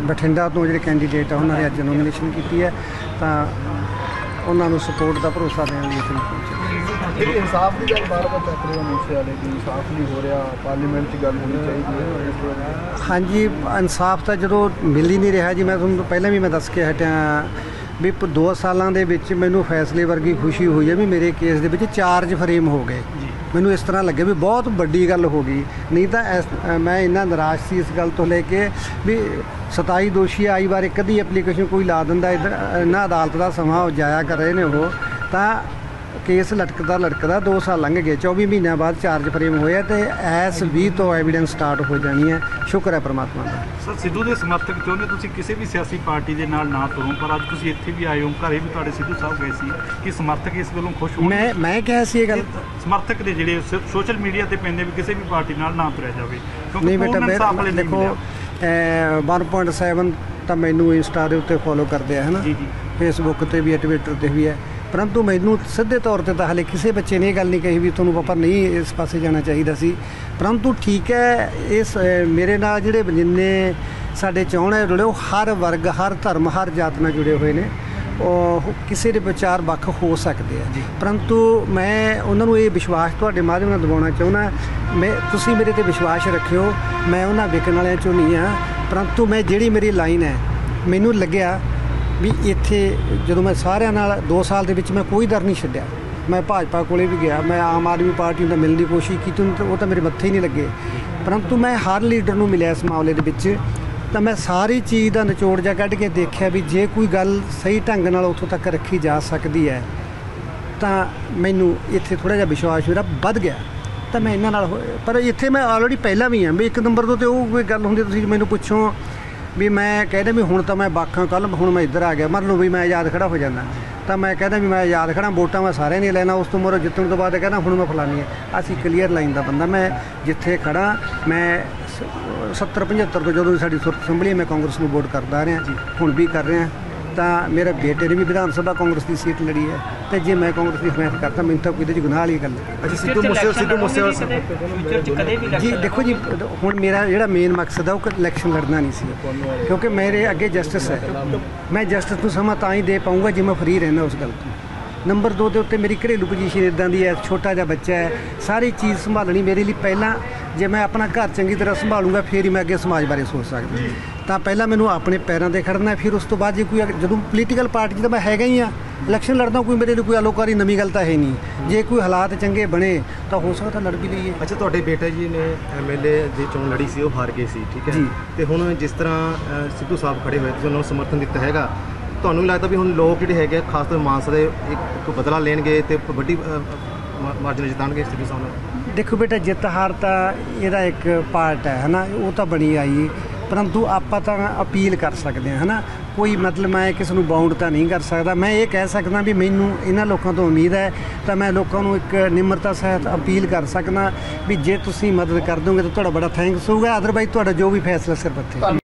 ਬਠਿੰਡਾ ਤੋਂ ਜਿਹੜੇ ਕੈਂਡੀਡੇਟ ਆ ਉਹਨਾਂ ਨੇ ਅੱਜ ਨੋਮੀਨੇਸ਼ਨ ਕੀਤੀ ਹੈ, ਤਾਂ ਉਹਨਾਂ ਨੂੰ ਸਪੋਰਟ ਦਾ ਭਰੋਸਾ ਦੇਣ ਲਈ ਇੱਥੇ ਪਹੁੰਚੇ। ਇਨਸਾਫ ਦੀ ਗੱਲ ਬਾਰ-ਬਾਰ ਚੱਕ ਰਹੇ ਹੋ ਮੂਸੇ ਵਾਲੇ ਦੀ, ਇਨਸਾਫ ਨਹੀਂ ਹੋ ਰਿਹਾ, ਪਾਰਲੀਮੈਂਟ 'ਚ ਗੱਲ ਹੋਣੀ ਚਾਹੀਦੀ ਹੈ। ਹਾਂਜੀ, ਇਨਸਾਫ ਤਾਂ ਜਦੋਂ ਮਿਲ ਹੀ ਨਹੀਂ ਰਿਹਾ ਜੀ। ਮੈਂ ਤੁਹਾਨੂੰ ਪਹਿਲਾਂ ਵੀ ਮੈਂ ਦੱਸ ਕੇ ਹਟਿਆ ਵੀ 2 ਸਾਲਾਂ ਦੇ ਵਿੱਚ ਮੈਨੂੰ ਫੈਸਲੇ ਵਰਗੀ ਖੁਸ਼ੀ ਹੋਈ ਹੈ ਵੀ ਮੇਰੇ ਕੇਸ ਦੇ ਵਿੱਚ 4 ਫਰੇਮ ਹੋ ਗਏ। ਮੈਨੂੰ ਇਸ ਤਰ੍ਹਾਂ ਲੱਗਿਆ ਵੀ ਬਹੁਤ ਵੱਡੀ ਗੱਲ ਹੋ ਗਈ, ਨਹੀਂ ਤਾਂ ਮੈਂ ਇੰਨਾ ਨਿਰਾਸ਼ ਸੀ ਇਸ ਗੱਲ ਤੋਂ ਲੈ ਕੇ ਵੀ 27 ਦੋਸ਼ੀ ਆਈ ਵਾਰ ਇੱਕ ਅੱਧੀ ਐਪਲੀਕੇਸ਼ਨ ਕੋਈ ਲਾ ਦਿੰਦਾ। ਇੱਧਰ ਇਹਨਾਂ ਅਦਾਲਤ ਦਾ ਸਮਾਂ ਜਾਇਆ ਕਰ ਰਹੇ ਨੇ ਉਹ, ਤਾਂ ਕੇਸ ਲਟਕਦਾ 2 ਸਾਲ ਲੰਘ ਗਏ। 24 ਮਹੀਨਿਆਂ ਬਾਅਦ 4 ਫਰੇਮ ਹੋਏ ਅਤੇ ਐਸ 20 ਤੋਂ ਐਵੀਡੈਂਸ ਸਟਾਰਟ ਹੋ ਜਾਣੀ ਹੈ। ਸ਼ੁਕਰ ਹੈ ਪਰਮਾਤਮਾ ਦਾ। ਸਰ, ਸਿੱਧੂ ਦੇ ਸਮਰਥਕ ਚਾਹੁੰਦੇ ਤੁਸੀਂ ਕਿਸੇ ਵੀ ਸਿਆਸੀ ਪਾਰਟੀ ਦੇ ਨਾਲ ਨਾ ਤੁਰੋ, ਪਰ ਅੱਜ ਤੁਸੀਂ ਇੱਥੇ ਵੀ ਆਏ ਹੋ, ਘਰੇ ਵੀ ਤੁਹਾਡੇ ਸਿੱਧੂ ਸਾਹਿਬ ਗਏ ਸੀ, ਕਿ ਸਮਰਥਕ ਇਸ ਗੱਲੋਂ ਖੁਸ਼ ਹੋਣ? ਮੈਂ ਕਿਹਾ ਸੀ ਇਹ ਗੱਲ, ਸਮਰਥਕ ਦੇ ਜਿਹੜੇ ਸੋਸ਼ਲ ਮੀਡੀਆ ਤੇ ਪੈਂਦੇ ਵੀ ਕਿਸੇ ਵੀ ਪਾਰਟੀ ਨਾਲ ਨਾ ਤੁਰਿਆ ਜਾਵੇ, ਨਹੀਂ ਬੇਟਾ ਦੇਖੋ 1.7 ਤਾਂ ਮੈਨੂੰ ਇੰਸਟਾ ਦੇ ਉੱਤੇ ਫੋਲੋ ਕਰਦੇ ਆ, ਹੈ ਨਾ, ਫੇਸਬੁੱਕ 'ਤੇ ਵੀ, ਟਵਿੱਟਰ 'ਤੇ ਵੀ ਹੈ, ਪਰੰਤੂ ਮੈਨੂੰ ਸਿੱਧੇ ਤੌਰ 'ਤੇ ਤਾਂ ਹਾਲੇ ਕਿਸੇ ਬੱਚੇ ਨੇ ਇਹ ਗੱਲ ਨਹੀਂ ਕਹੀ ਵੀ ਤੁਹਾਨੂੰ ਪਾਪਾ ਨਹੀਂ ਇਸ ਪਾਸੇ ਜਾਣਾ ਚਾਹੀਦਾ ਸੀ। ਪਰੰਤੂ ਠੀਕ ਹੈ, ਇਸ ਮੇਰੇ ਨਾਲ ਜਿਹੜੇ ਜਿੰਨੇ ਸਾਡੇ ਚਾਹੁੰਦੇ ਜੁੜੇ, ਉਹ ਹਰ ਵਰਗ, ਹਰ ਧਰਮ, ਹਰ ਜਾਤ ਨਾਲ ਜੁੜੇ ਹੋਏ ਨੇ। ਉਹ ਕਿਸੇ ਦੇ ਵਿਚਾਰ ਵੱਖ ਹੋ ਸਕਦੇ ਆ, ਪਰੰਤੂ ਮੈਂ ਉਹਨਾਂ ਨੂੰ ਇਹ ਵਿਸ਼ਵਾਸ ਤੁਹਾਡੇ ਮਾਧਿਅਮ ਨਾਲ ਦਿਵਾਉਣਾ ਚਾਹੁੰਦਾ, ਤੁਸੀਂ ਮੇਰੇ 'ਤੇ ਵਿਸ਼ਵਾਸ ਰੱਖਿਓ। ਮੈਂ ਉਹਨਾਂ ਵਿਕਣ ਵਾਲਿਆਂ 'ਚੋਂ ਨਹੀਂ ਹਾਂ, ਪਰੰਤੂ ਮੈਂ ਜਿਹੜੀ ਮੇਰੀ ਲਾਈਨ ਹੈ, ਮੈਨੂੰ ਲੱਗਿਆ ਵੀ ਇੱਥੇ ਜਦੋਂ ਮੈਂ ਸਾਰਿਆਂ ਨਾਲ 2 ਸਾਲ ਦੇ ਵਿੱਚ ਮੈਂ ਕੋਈ ਦਰ ਨਹੀਂ ਛੱਡਿਆ। ਮੈਂ ਭਾਜਪਾ ਕੋਲੇ ਵੀ ਗਿਆ, ਮੈਂ ਆਮ ਆਦਮੀ ਪਾਰਟੀ ਨਾਲ ਮਿਲਣ ਦੀ ਕੋਸ਼ਿਸ਼ ਕੀਤੀ, ਉਹ ਤਾਂ ਮੇਰੇ ਮੱਥੇ ਹੀ ਨਹੀਂ ਲੱਗੇ, ਪਰੰਤੂ ਮੈਂ ਹਰ ਲੀਡਰ ਨੂੰ ਮਿਲਿਆ ਇਸ ਮਾਮਲੇ ਦੇ ਵਿੱਚ, ਤਾਂ ਮੈਂ ਸਾਰੀ ਚੀਜ਼ ਦਾ ਨਿਚੋੜ ਜਾ ਕੱਢ ਕੇ ਦੇਖਿਆ ਵੀ ਜੇ ਕੋਈ ਗੱਲ ਸਹੀ ਢੰਗ ਨਾਲ ਉੱਥੋਂ ਤੱਕ ਰੱਖੀ ਜਾ ਸਕਦੀ ਹੈ ਤਾਂ ਮੈਨੂੰ ਇੱਥੇ ਥੋੜ੍ਹਾ ਜਿਹਾ ਵਿਸ਼ਵਾਸ ਮੇਰਾ ਵੱਧ ਗਿਆ। ਤਾਂ ਮੈਂ ਇਹਨਾਂ ਨਾਲ ਪਰ ਇੱਥੇ ਮੈਂ ਆਲਰੇਡੀ ਪਹਿਲਾਂ ਵੀ ਹਾਂ ਵੀ 1 ਨੰਬਰ ਤੋਂ, ਤੇ ਉਹ ਕੋਈ ਗੱਲ ਹੁੰਦੀ ਤੁਸੀਂ ਮੈਨੂੰ ਪੁੱਛੋ ਵੀ ਮੈਂ ਕਹਿੰਦਾ ਵੀ ਹੁਣ ਤਾਂ ਮੈਂ ਬਾਕਾਂ, ਕੱਲ੍ਹ ਹੁਣ ਮੈਂ ਇੱਧਰ ਆ ਗਿਆ, ਮੰਨ ਲਓ ਵੀ ਮੈਂ ਆਜ਼ਾਦ ਖੜਾ ਹੋ ਜਾਂਦਾ, ਤਾਂ ਮੈਂ ਕਹਿੰਦਾ ਵੀ ਮੈਂ ਆਜ਼ਾਦ ਖੜਾ, ਵੋਟਾਂ ਮੈਂ ਸਾਰਿਆਂ ਨੇ ਲੈਣਾ, ਉਸ ਤੋਂ ਮੋਰ ਜਿੱਤਣ ਤੋਂ ਬਾਅਦ ਕਹਿੰਦਾ ਹੁਣ ਮੈਂ ਫਲਾਨੀ ਹੈ। ਅਸੀਂ ਕਲੀਅਰ ਲਾਈਨ ਦਾ ਬੰਦਾ, ਮੈਂ ਜਿੱਥੇ ਖੜਾ ਮੈਂ 70-75 ਤੋਂ ਜਦੋਂ ਸਾਡੀ ਸੁਰਤ ਸੰਭਲੀ ਮੈਂ ਕਾਂਗਰਸ ਨੂੰ ਵੋਟ ਕਰਦਾ ਆ ਰਿਹਾ, ਹੁਣ ਵੀ ਕਰ ਰਿਹਾ। ਤਾਂ ਮੇਰੇ ਬੇਟੇ ਨੇ ਵੀ ਵਿਧਾਨ ਸਭਾ ਕਾਂਗਰਸ ਦੀ ਸੀਟ ਲੜੀ ਹੈ, ਤੇ ਜੇ ਮੈਂ ਕਾਂਗਰਸ ਦੀ ਹਮਾਇਤ ਕਰਤਾ ਮੈਨੂੰ ਤਾਂ ਕੋਈ ਇਹਦੇ 'ਚ ਗੁਨਾਹ ਵਾਲੀ ਗੱਲ ਹੈ। ਸਿੱਧੂ ਮੂਸੇਵਾਲਾ ਜੀ ਦੇਖੋ ਜੀ, ਹੁਣ ਮੇਰਾ ਜਿਹੜਾ ਮੇਨ ਮਕਸਦ ਆ ਉਹ ਇਲੈਕਸ਼ਨ ਲੜਨਾ ਨਹੀਂ ਸੀ, ਕਿਉਂਕਿ ਮੇਰੇ ਅੱਗੇ ਜਸਟਿਸ ਹੈ। ਮੈਂ ਜਸਟਿਸ ਨੂੰ ਸਮਾਂ ਤਾਂ ਹੀ ਦੇ ਪਾਊਂਗਾ ਜੇ ਮੈਂ ਫਰੀ ਰਹਿੰਦਾ ਉਸ ਗੱਲ ਤੋਂ। ਨੰਬਰ 2 ਦੇ ਉੱਤੇ ਮੇਰੀ ਘਰੇਲੂ ਪੋਜੀਸ਼ਨ ਇੱਦਾਂ ਦੀ ਹੈ, ਛੋਟਾ ਜਿਹਾ ਬੱਚਾ ਹੈ, ਸਾਰੀ ਚੀਜ਼ ਸੰਭਾਲਣੀ ਮੇਰੇ ਲਈ ਪਹਿਲਾਂ, ਜੇ ਮੈਂ ਆਪਣਾ ਘਰ ਚੰਗੀ ਤਰ੍ਹਾਂ ਸੰਭਾਲੂੰਗਾ ਫਿਰ ਹੀ ਮੈਂ ਅੱਗੇ ਸਮਾਜ ਬਾਰੇ ਸੋਚ ਸਕਦਾ। ਤਾਂ ਪਹਿਲਾਂ ਮੈਨੂੰ ਆਪਣੇ ਪੈਰਾਂ 'ਤੇ ਖੜਨਾ, ਫਿਰ ਉਸ ਤੋਂ ਬਾਅਦ ਜੇ ਕੋਈ ਜਦੋਂ ਪੋਲੀਟੀਕਲ ਪਾਰਟੀ 'ਚ ਤਾਂ ਮੈਂ ਹੈਗਾ ਹੀ ਹਾਂ, ਇਲੈਕਸ਼ਨ ਲੜਦਾ ਕੋਈ ਮੇਰੇ ਲਈ ਕੋਈ ਅਲੋਕਾਰੀ ਨਵੀਂ ਗੱਲ ਤਾਂ ਹੈ ਨਹੀਂ। ਜੇ ਕੋਈ ਹਾਲਾਤ ਚੰਗੇ ਬਣੇ ਤਾਂ ਹੋ ਸਕਦਾ ਲੜ ਵੀ ਲਈਏ। ਅੱਛਾ, ਤੁਹਾਡੇ ਬੇਟਾ ਜੀ ਨੇ MLA ਦੀ ਚੋਣ ਲੜੀ ਸੀ, ਉਹ ਹਾਰ ਗਏ ਸੀ, ਠੀਕ ਹੈ, ਤੇ ਹੁਣ ਜਿਸ ਤਰ੍ਹਾਂ ਸਿੱਧੂ ਸਾਹਿਬ ਖੜੇ ਹੋਏ, ਤੁਸੀਂ ਉਹਨਾਂ ਨੂੰ ਸਮਰਥਨ ਦਿੱਤਾ ਹੈਗਾ, ਤੁਹਾਨੂੰ ਲੱਗਦਾ ਵੀ ਹੁਣ ਲੋਕ ਜਿਹੜੇ ਹੈਗੇ ਖਾਸ ਤੌਰ ਮਾਨਸਾ ਦੇ ਇੱਕ ਬਦਲਾ ਲੈਣਗੇ ਤੇ ਵੱਡੀ ਮਾਰਜਨ ਜਿਤਾਉਣਗੇ ਸਿੱਧੂ ਸਾਹਿਬ ਨੂੰ? ਦੇਖੋ ਬੇਟਾ, ਜਿੱਤ ਹਾਰ ਤਾਂ ਇਹਦਾ ਇੱਕ ਪਾਰਟ ਹੈ ਨਾ, ਉਹ ਤਾਂ ਬਣੀ ਆਈ, ਪਰੰਤੂ ਆਪਾਂ ਤਾਂ ਅਪੀਲ ਕਰ ਸਕਦੇ ਹਾਂ, ਹੈ ਨਾ, ਕੋਈ ਮਤਲਬ ਮੈਂ ਕਿਸੇ ਨੂੰ ਬਾਉਂਡ ਤਾਂ ਨਹੀਂ ਕਰ ਸਕਦਾ। ਮੈਂ ਇਹ ਕਹਿ ਸਕਦਾ ਵੀ ਮੈਨੂੰ ਇਹਨਾਂ ਲੋਕਾਂ ਤੋਂ ਉਮੀਦ ਹੈ, ਤਾਂ ਮੈਂ ਲੋਕਾਂ ਨੂੰ ਇੱਕ ਨਿਮਰਤਾ ਸਹਿਤ ਅਪੀਲ ਕਰ ਸਕਦਾ ਵੀ ਜੇ ਤੁਸੀਂ ਮਦਦ ਕਰ ਦੋਗੇ ਤਾਂ ਤੁਹਾਡਾ ਬੜਾ ਥੈਂਕਸ ਹੋਊਗਾ, ਅਦਰਵਾਈਜ਼ ਤੁਹਾਡਾ ਜੋ ਵੀ ਫੈਸਲਾ ਸਿਰ ਪੱਤੇ।